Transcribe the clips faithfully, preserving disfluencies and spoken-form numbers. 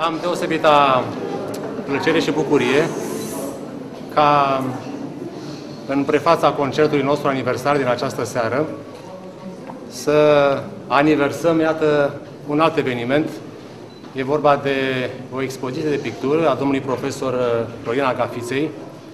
am deosebită plăcere și bucurie ca în prefața concertului nostru aniversar din această seară să aniversăm, iată, un alt eveniment. E vorba de o expoziție de pictură a domnului profesor Florin Agafiței,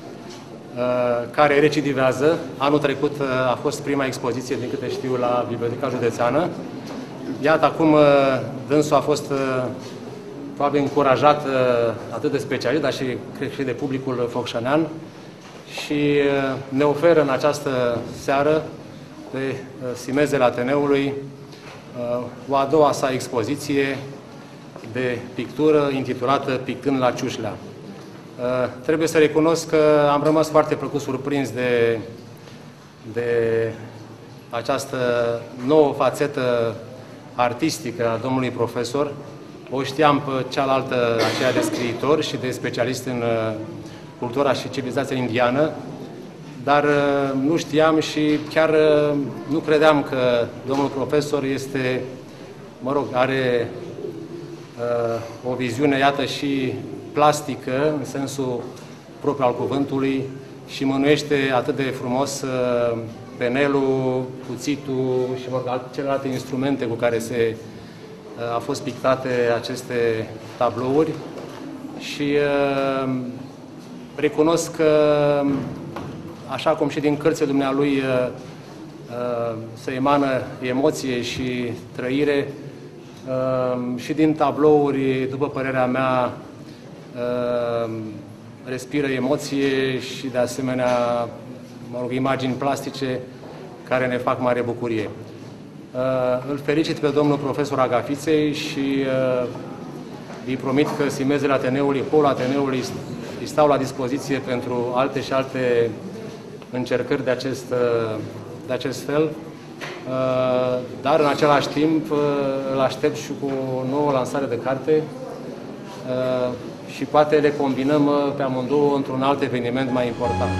care recidivează. Anul trecut a fost prima expoziție, din câte știu, la Biblioteca Județeană. Iată, acum dânsul a fost probabil încurajat atât de specialiști, dar și, cred, și de publicul focșănean și ne oferă în această seară pe simezele Ateneului o a doua sa expoziție de pictură intitulată Pictând la Ciușlea. Trebuie să recunosc că am rămas foarte plăcut surprins de, de această nouă fațetă artistică a domnului profesor. O știam pe cealaltă, aceea de scriitor și de specialist în cultura și civilizația indiană, dar nu știam și chiar nu credeam că domnul profesor este, mă rog, are uh, o viziune, iată, și plastică, în sensul propriu al cuvântului, și mânuiește atât de frumos uh, penelul, cuțitul și mă rog, celelalte instrumente cu care se uh, au fost pictate aceste tablouri. Și uh, recunosc că, așa cum și din cărțile dumnealui uh, uh, se emană emoție și trăire, uh, și din tablouri, după părerea mea, uh, respiră emoție și, de asemenea, mă rog, imagini plastice care ne fac mare bucurie. Uh, îl felicit pe domnul profesor Agafiței și uh, îi promit că simezele Ateneului, polul Ateneului, îi stau la dispoziție pentru alte și alte încercări de acest, de acest fel, dar în același timp îl aștept și cu o nouă lansare de carte și poate le combinăm pe amândouă într-un alt eveniment mai important.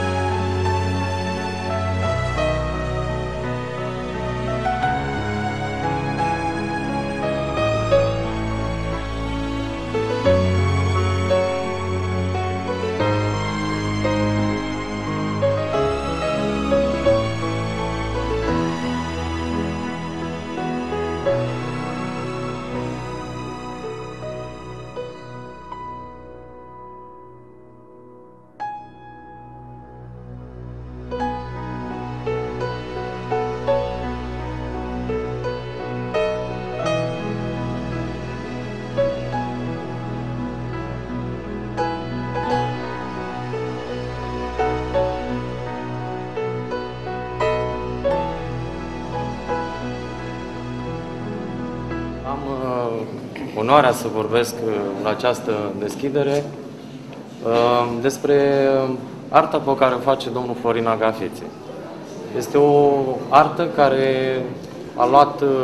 Am uh, onoarea să vorbesc uh, la această deschidere uh, despre arta pe care o face domnul Florin Agafițe. Este o artă care a luat uh,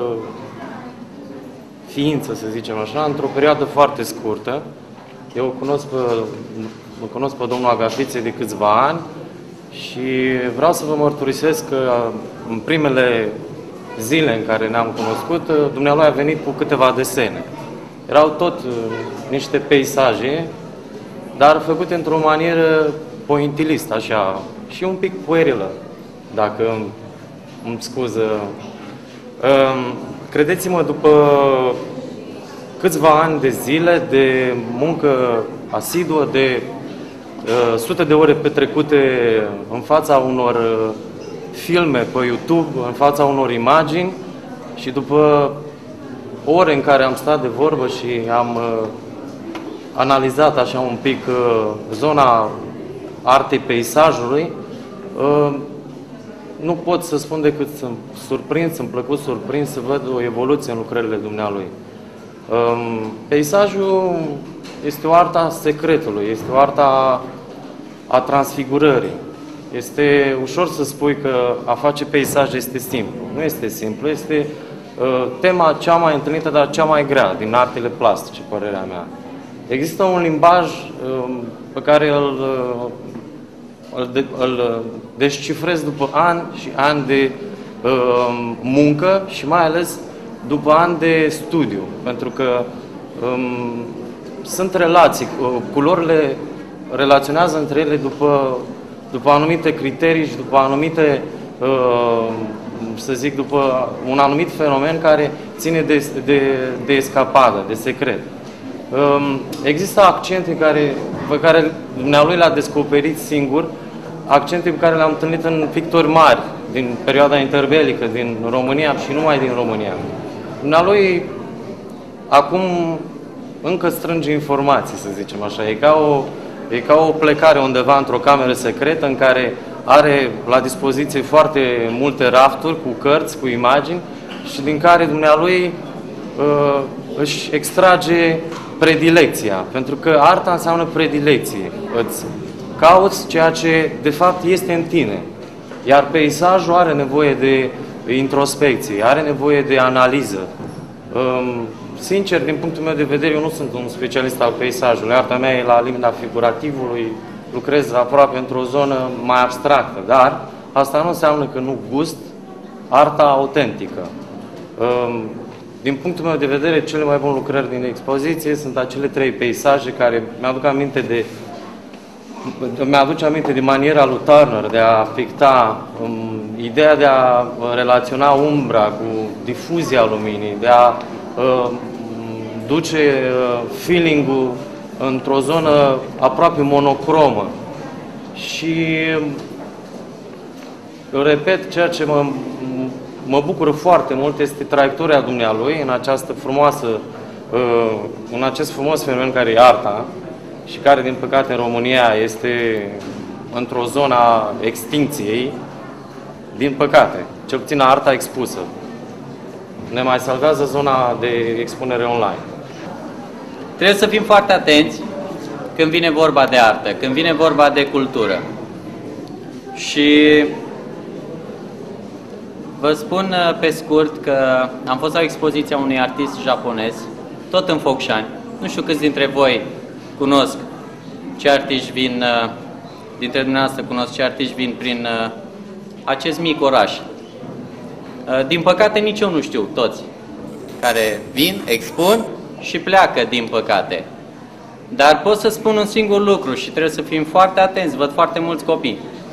ființă, să zicem așa, într-o perioadă foarte scurtă. Eu cunosc pe, mă cunosc pe domnul Agafițe de câțiva ani și vreau să vă mărturisesc că în primele zile în care ne-am cunoscut, dumnealui a venit cu câteva desene. Erau tot uh, niște peisaje, dar făcute într-o manieră pointilistă, așa, și un pic puerilă, dacă îmi, îmi scuză. Uh, credeți-mă, după câțiva ani de zile de muncă asiduă, de uh, sute de ore petrecute în fața unor uh, filme pe YouTube, în fața unor imagini, și după ore în care am stat de vorbă și am uh, analizat așa un pic uh, zona artei peisajului, uh, nu pot să spun decât sunt surprins, sunt plăcut surprins să văd o evoluție în lucrările dumnealui. Uh, peisajul este o artă a secretului, este o artă a, a transfigurării. Este ușor să spui că a face peisaj este simplu. Nu este simplu, este uh, tema cea mai întâlnită, dar cea mai grea din artele plastice, părerea mea. Există un limbaj uh, pe care îl, uh, îl, de, îl descifrez după ani și ani de uh, muncă și mai ales după ani de studiu. Pentru că um, sunt relații, culorile relaționează între ele după, după anumite criterii și după anumite, să zic, după un anumit fenomen care ține de, de, de escapadă, de secret. Există accente care, pe care dumnealui le-a descoperit singur, accente pe care le-am întâlnit în pictori mari din perioada interbelică, din România și numai din România. Dumnealui acum încă strânge informații, să zicem așa. E ca o, e ca o plecare undeva într-o cameră secretă în care are la dispoziție foarte multe rafturi cu cărți, cu imagini și din care dumnealui uh, își extrage predilecția. Pentru că arta înseamnă predilecție. Îți cauți ceea ce de fapt este în tine. Iar peisajul are nevoie de introspecție, are nevoie de analiză. Um, Sincer, din punctul meu de vedere, eu nu sunt un specialist al peisajului. Arta mea e la limita figurativului, lucrez aproape într-o zonă mai abstractă, dar asta nu înseamnă că nu gust arta autentică. Din punctul meu de vedere, cele mai bune lucrări din expoziție sunt acele trei peisaje care mi-aduc aminte de mi-aduce aminte de maniera lui Turner de a picta, um, ideea de a relaționa umbra cu difuzia luminii, de a uh, duce uh, feeling-ul într-o zonă aproape monocromă. Și eu repet, ceea ce mă, mă bucură foarte mult este traiectoria dumnealui în această frumoasă, uh, în acest frumos fenomen care e arta, și care, din păcate, în România este într-o zonă a extincției, din păcate, cel puțin arta expusă. Ne mai salvează zona de expunere online. Trebuie să fim foarte atenți când vine vorba de artă, când vine vorba de cultură. Și vă spun pe scurt că am fost la expoziția unui artist japonez, tot în Focșani. Nu știu câți dintre voi cunosc ce artiști vin, dintre dumneavoastră cunosc ce artiști vin prin acest mic oraș. Din păcate nici eu nu știu toți care vin, expun și pleacă, din păcate. Dar pot să spun un singur lucru și trebuie să fim foarte atenți, văd foarte mulți copii.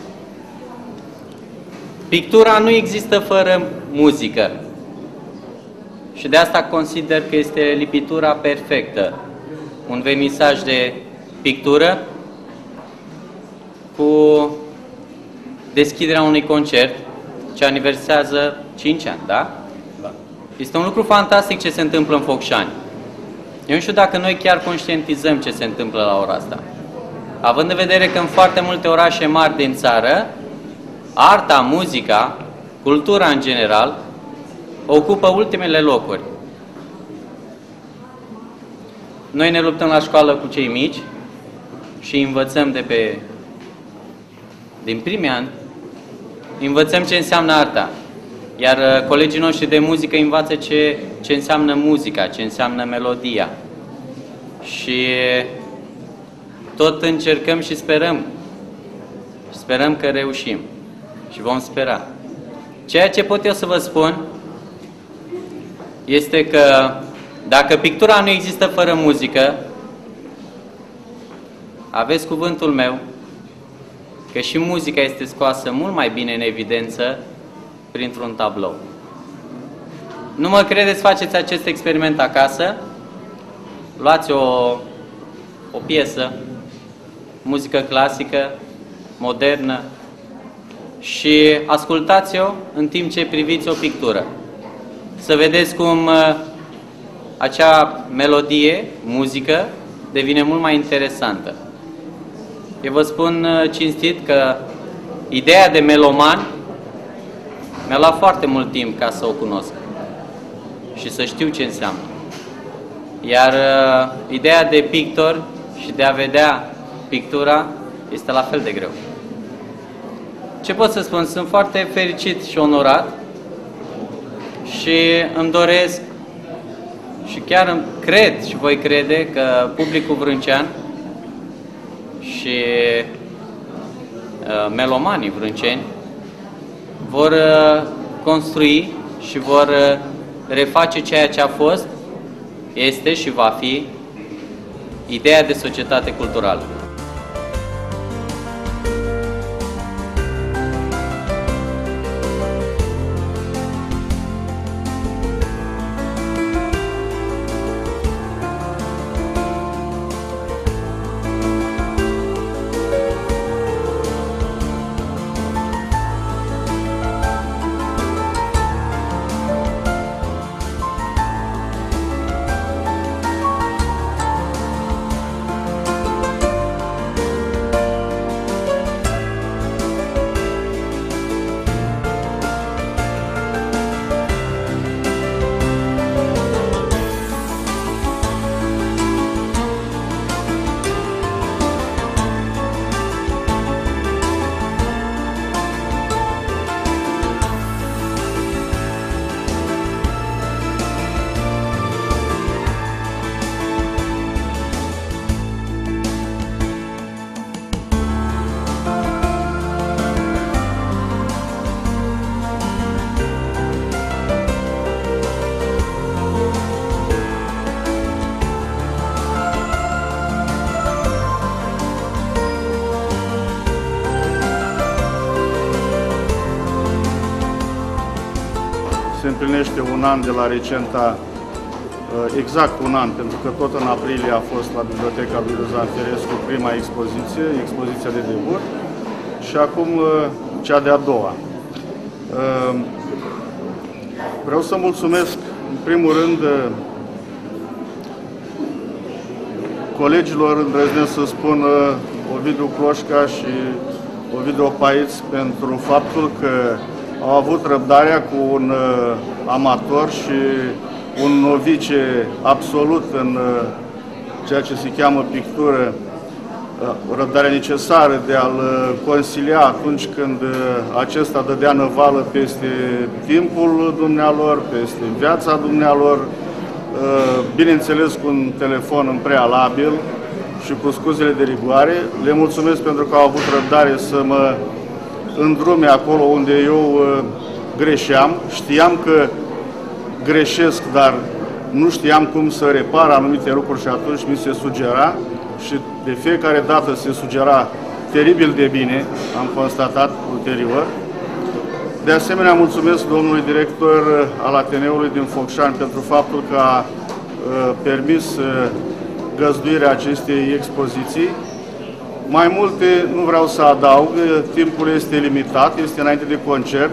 Pictura nu există fără muzică. Și de asta consider că este lipitura perfectă. Un vernisaj de pictură cu deschiderea unui concert ce aniversează cinci ani, da? Da. Este un lucru fantastic ce se întâmplă în Focșani. Eu nu știu dacă noi chiar conștientizăm ce se întâmplă la ora asta. Având în vedere că în foarte multe orașe mari din țară, arta, muzica, cultura în general, ocupă ultimele locuri. Noi ne luptăm la școală cu cei mici și învățăm de pe, din primii ani, învățăm ce înseamnă arta. Iar colegii noștri de muzică învață ce, ce înseamnă muzica, ce înseamnă melodia. Și tot încercăm și sperăm. Sperăm că reușim. Și vom spera. Ceea ce pot eu să vă spun este că dacă pictura nu există fără muzică, aveți cuvântul meu că și muzica este scoasă mult mai bine în evidență printr-un tablou. Nu mă credeți, faceți acest experiment acasă, luați o, o piesă, muzică clasică, modernă și ascultați-o în timp ce priviți o pictură. Să vedeți cum acea melodie, muzică, devine mult mai interesantă. Eu vă spun cinstit că ideea de meloman mi-a luat foarte mult timp ca să o cunosc și să știu ce înseamnă. Iar uh, ideea de pictor și de a vedea pictura este la fel de greu. Ce pot să spun? Sunt foarte fericit și onorat și îmi doresc și chiar îmi cred și voi crede că publicul vrâncean și uh, melomanii vrânceni vor uh, construi și vor uh, reface ceea ce a fost, este și va fi ideea de societate culturală. Se împlinește un an de la recenta, exact un an, pentru că tot în aprilie a fost la Biblioteca lui Răzvan Ferescu prima expoziție, expoziția de debut, și acum cea de-a doua. Vreau să mulțumesc, în primul rând, colegilor, îndrăznesc să spun, Ovidiu Cloșca și Ovidiu Paiț, pentru faptul că au avut răbdarea cu un uh, amator și un novice absolut în uh, ceea ce se cheamă pictură, uh, răbdarea necesară de a-l uh, consilia atunci când uh, acesta dădea năvală peste timpul dumnealor, peste viața dumnealor, uh, bineînțeles cu un telefon în prealabil și cu scuzele de rigoare. Le mulțumesc pentru că au avut răbdare să mă îndrume acolo unde eu uh, greșeam. Știam că greșesc, dar nu știam cum să repar anumite lucruri și atunci mi se sugera și de fiecare dată se sugera teribil de bine, am constatat ulterior. De asemenea, mulțumesc domnului director al Ateneului din Focșani pentru faptul că a uh, permis uh, găzduirea acestei expoziții. Mai multe nu vreau să adaug, timpul este limitat, este înainte de concert.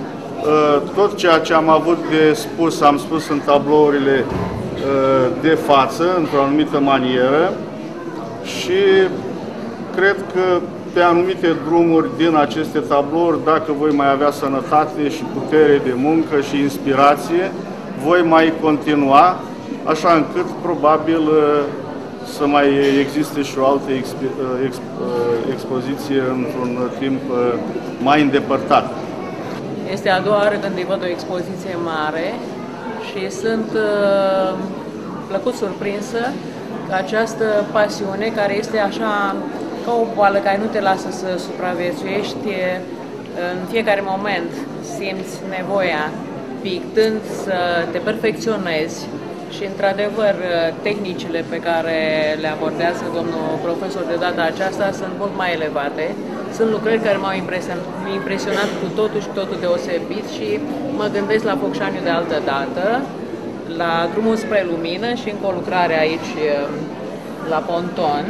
Tot ceea ce am avut de spus, am spus în tablourile de față, într-o anumită manieră, și cred că pe anumite drumuri din aceste tablouri, dacă voi mai avea sănătate și putere de muncă și inspirație, voi mai continua, așa încât probabil să mai existe și o altă expo expoziție într-un timp mai îndepărtat. Este a doua oară când îi văd o expoziție mare și sunt uh, plăcut surprinsă că această pasiune, care este așa ca o boală care nu te lasă să supraviețuiești, în fiecare moment simți nevoia, pictând, să te perfecționezi. Și, într-adevăr, tehnicile pe care le abordează domnul profesor de data aceasta sunt mult mai elevate. Sunt lucrări care m-au impresionat cu totul și totul deosebit și mă gândesc la Focșaniu de altă dată, la Drumul spre Lumină și încă o lucrare aici la Ponton.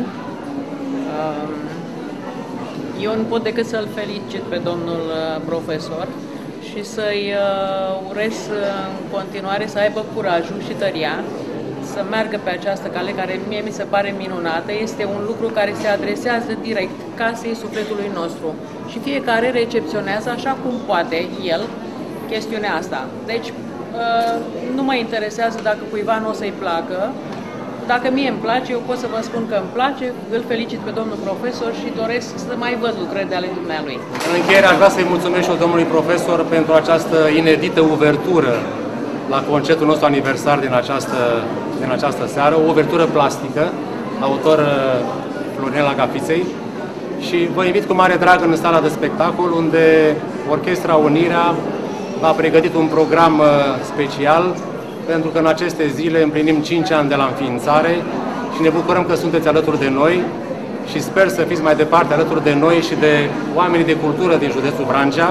Eu nu pot decât să-l felicit pe domnul profesor și să-i uh, urez în continuare să aibă curajul și tăria să meargă pe această cale care mie mi se pare minunată. Este un lucru care se adresează direct casei sufletului nostru și fiecare recepționează așa cum poate el chestiunea asta. Deci uh, nu mă interesează dacă cuiva nu o să-i placă. Dacă mie îmi place, eu pot să vă spun că îmi place, îl felicit pe domnul profesor și doresc să mai văd lucrări de ale dumnealui. În încheiere aș vrea să-i mulțumesc și eu domnului profesor pentru această inedită uvertură la concertul nostru aniversar din această, din această seară, o uvertură plastică, autor Florinela Gafiței, și vă invit cu mare drag în sala de spectacol, unde Orchestra Unirea a pregătit un program special, pentru că în aceste zile împlinim cinci ani de la înființare și ne bucurăm că sunteți alături de noi și sper să fiți mai departe alături de noi și de oamenii de cultură din județul Vrancea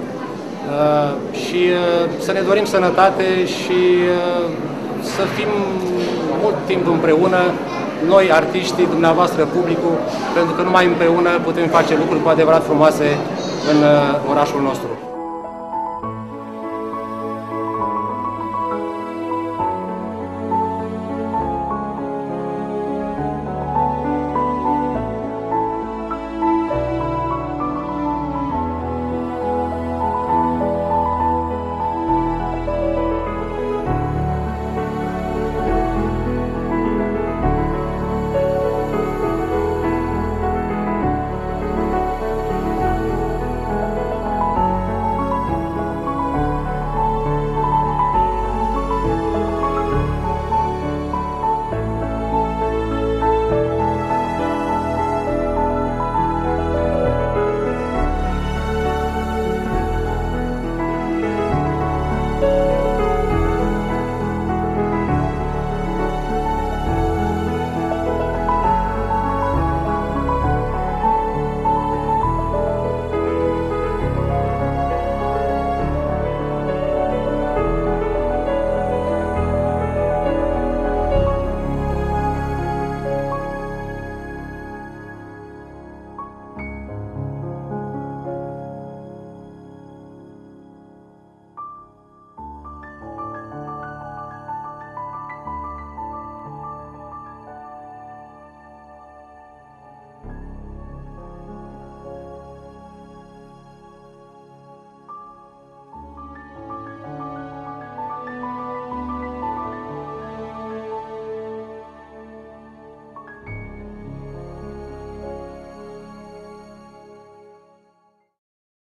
și să ne dorim sănătate și să fim mult timp împreună, noi, artiștii, dumneavoastră, publicul, pentru că numai împreună putem face lucruri cu adevărat frumoase în orașul nostru.